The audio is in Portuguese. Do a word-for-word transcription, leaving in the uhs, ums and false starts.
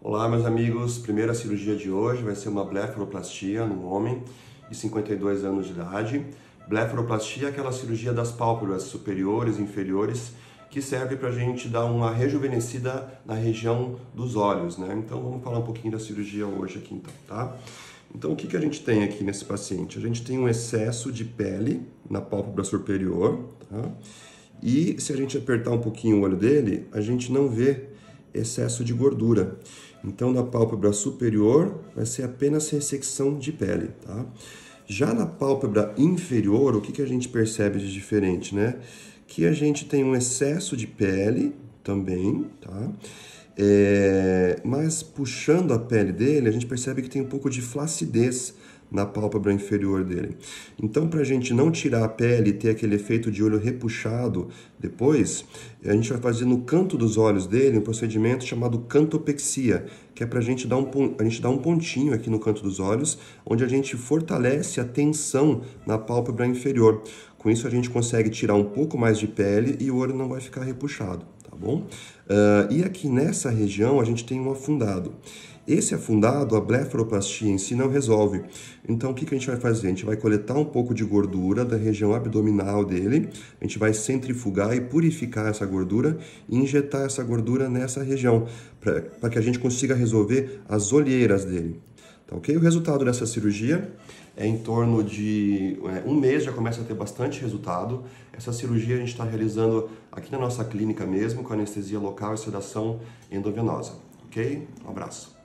Olá, meus amigos. Primeira cirurgia de hoje vai ser uma blefaroplastia no homem de cinquenta e dois anos de idade. Blefaroplastia é aquela cirurgia das pálpebras superiores e inferiores que serve para a gente dar uma rejuvenescida na região dos olhos, né? Então vamos falar um pouquinho da cirurgia hoje aqui, então, tá? Então o que que a gente tem aqui nesse paciente? A gente tem um excesso de pele na pálpebra superior, tá? E se a gente apertar um pouquinho o olho dele, a gente não vê excesso de gordura. Então, na pálpebra superior, vai ser apenas ressecção de pele, tá? Já na pálpebra inferior, o que que a gente percebe de diferente, né? Que a gente tem um excesso de pele também, tá? É, mas puxando a pele dele, a gente percebe que tem um pouco de flacidez na pálpebra inferior dele. Então, para a gente não tirar a pele e ter aquele efeito de olho repuxado depois, a gente vai fazer no canto dos olhos dele um procedimento chamado cantopexia, que é para a gente dar um, a gente dar um pontinho aqui no canto dos olhos, onde a gente fortalece a tensão na pálpebra inferior. Com isso, a gente consegue tirar um pouco mais de pele e o olho não vai ficar repuxado, tá bom? Uh, e aqui nessa região, a gente tem um afundado. Esse afundado, a blefaroplastia em si não resolve. Então, o que que a gente vai fazer? A gente vai coletar um pouco de gordura da região abdominal dele, a gente vai centrifugar e purificar essa gordura e injetar essa gordura nessa região, para que a gente consiga resolver as olheiras dele. Tá ok? O resultado dessa cirurgia é em torno de é, um mês, já começa a ter bastante resultado. Essa cirurgia a gente está realizando aqui na nossa clínica mesmo, com anestesia local e sedação endovenosa. Ok? Um abraço.